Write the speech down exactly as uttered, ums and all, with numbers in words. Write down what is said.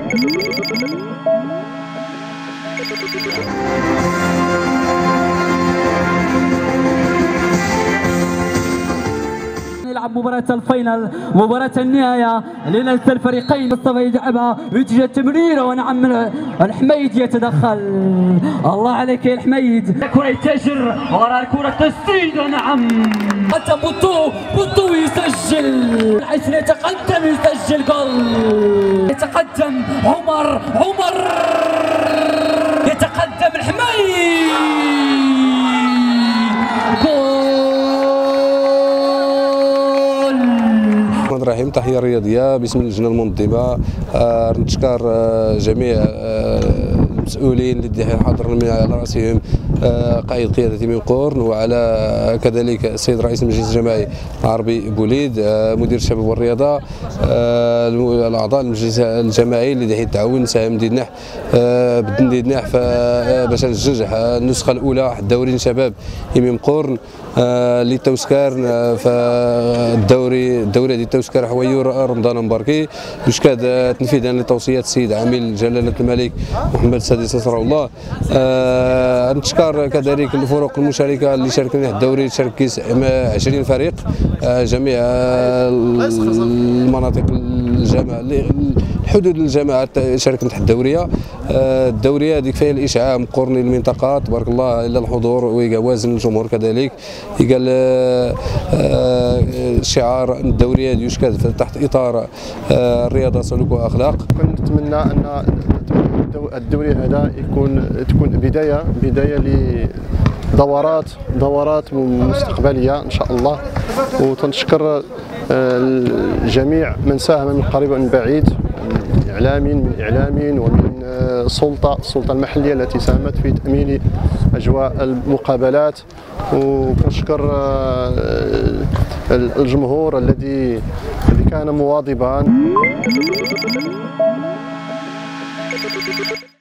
نلعب مباراة الفاينل، مباراة النهاية لنلت الفريقين. مصطفى يلعبها ويتجه التمريرة، ونعم الحميد يتدخل. الله عليك يا الحميد. الكرة يتجر وراء الكرة تسديد، ونعم حتى بوتو بوتو يسجل، حيث يتقدم يسجل جول. يتقدم عمر عمر يتقدم الحميد. الرحيم. تحيه رياضيه باسم اللجنه المنظمه. آه نتشكر آه جميع آه المسؤولين اللي حاضرين على راسهم آه قائد قياده ميمقورن، وعلى كذلك السيد رئيس المجلس الجماعي العربي بوليد، آه مدير الشباب والرياضه، آه الاعضاء المجلس الجماعي اللي دحين تعاون ساهم ديالنا آه بدن ديالنا باش نجوج النسخه الاولى الدوري الشباب ميمقورن آه اللي توسكار آه فالدوري الدوري ديال توسكار حوايو رمضان مباركي بشكاد تنفيذا لتوصيات السيد عامل جلاله الملك محمد السادس نصره الله. آه نتشكر كذلك الفرق المشاركه اللي شاركنا في الدوري، شارك عشرين فريق آه جميع المناطق الجامعه حدود الجامعات شاركنا في الدوريه. آه الدوريه هذه كفايه الاشعاع مقرني المنطقه تبارك الله الا الحضور ويوازن الجمهور كذلك. قال آه آه شعار الدوريه يشكل تحت اطار آه الرياضه سلوك واخلاق. كنتمنى ان الدوري هذا يكون تكون بدايه بدايه لدورات دورات مستقبليه ان شاء الله. وتنشكر الجميع من ساهم من قريب ومن بعيد، من اعلاميين من اعلاميين ومن السلطه السلطه المحليه التي ساهمت في تامين اجواء المقابلات. وكنشكر الجمهور الذي الذي كان مواظبا.